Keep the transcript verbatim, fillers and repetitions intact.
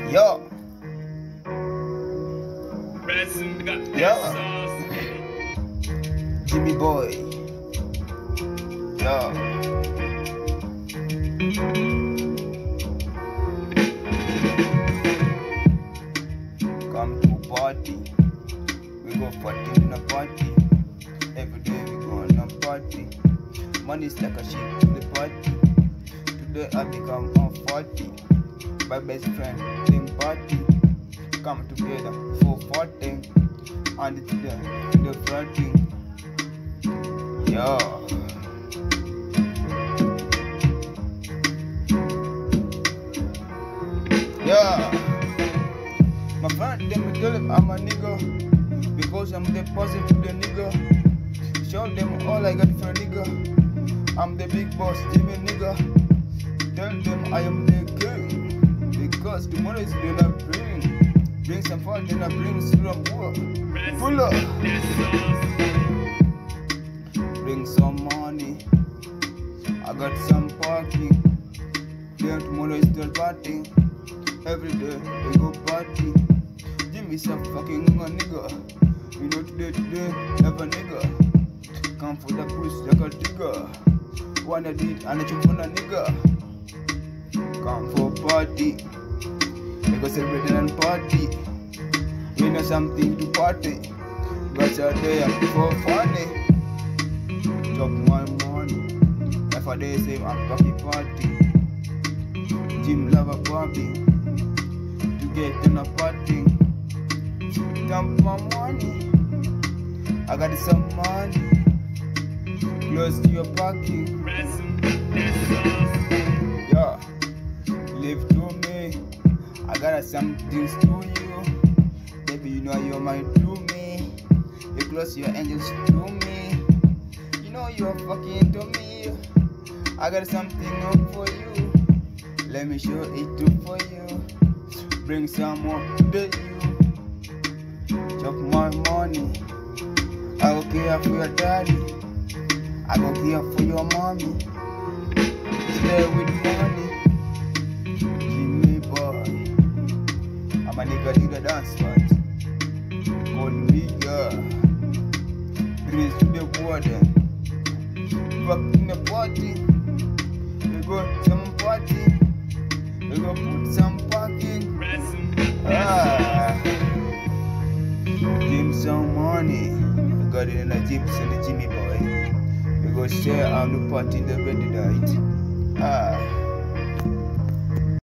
Yo. Yo. Jimmy boy. Yo. Come to party. We go party in a party. Every day we go on a party. Money's like a shit to the party. Today I become a forty. My best friend in party. Come together for forty. And it's the the flirting. Yo. Yeah. My friend, them tell him I'm a nigga because I'm the person to the nigga. Show them all I got for a nigga. I'm the big boss, Jimmy nigga. Tell them I am the king because tomorrow is gonna bring. Bring some fun, then I bring some more. Pull up. Bring some money. I got some parking. Then tomorrow is still partying. Every day they go party. Jimmy some fucking a nigga. You know today today have a nigga. Come for the push like a digger. Wanna did and I jump on a nigga. Come for party. We go celebrate and party. We know something to party. Got your day for funny. Chop my money. If I day say I'm cocky party. Jim love a party. To get in a party. Dump my money. I got some money. Close to your parking. Yeah. Live to me. I got some things to you. Baby, you know you're my to me. You close your angels to me. You know you're fucking to me. I got something up for you. Let me show it too for you. Bring some more to you. Chop my money. I go care for your daddy. I go care for your mommy. Stay with money. Jimmy boy. I'm a nigga nigga dance spot. Call me girl. Praise to the water. Fuck in the party. We go some party. We go put some parking. Ah. Give some money. We got it in a jeep, so the Jimmy boy. We go share on the party in the ready night. Ah.